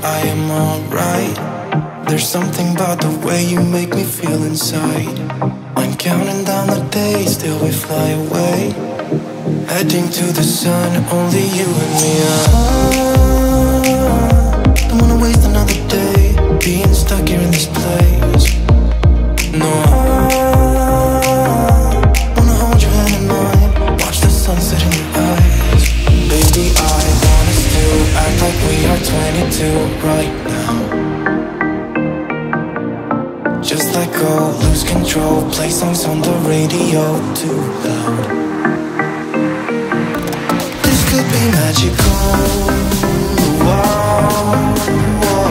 I am alright. There's something about the way you make me feel inside. I'm counting down the days till we fly away, heading to the sun, only you and me. Don't wanna waste another day being stuck here in this place. No, wanna hold your hand in mine, watch the sunset in your eyes. Baby, I want us to act like we are 22 right now. Just let go, lose control, play songs on the radio too loud. This could be magical. Wow, wow.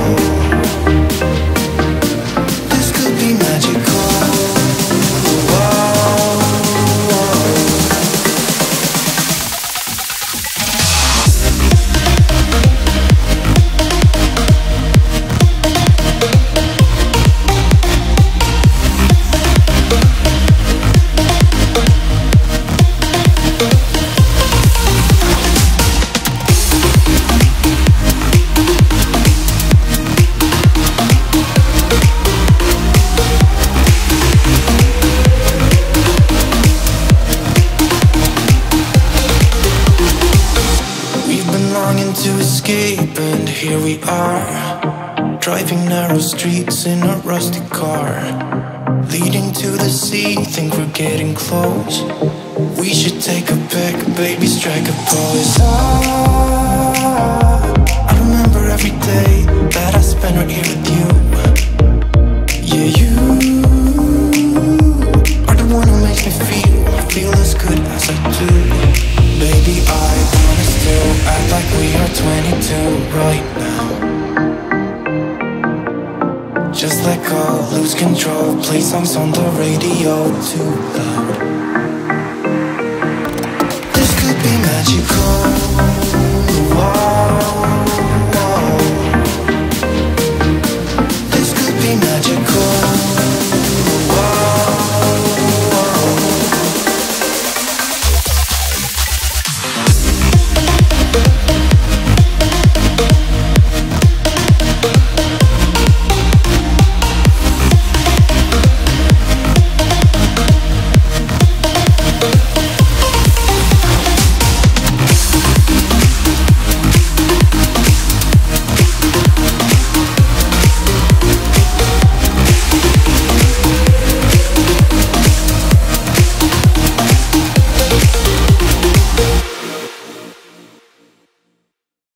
This could be magical. Wow, wow. To escape, and here we are, driving narrow streets in a rusty car, leading to the sea, think we're getting close. We should take a pic, baby, strike a pose. I remember every day that I spent right here with you. Yeah, you are the one who makes me feel as good as I do. Baby, I want us to act like we are 22 right now. Just let go, lose control, play songs on the radio too loud.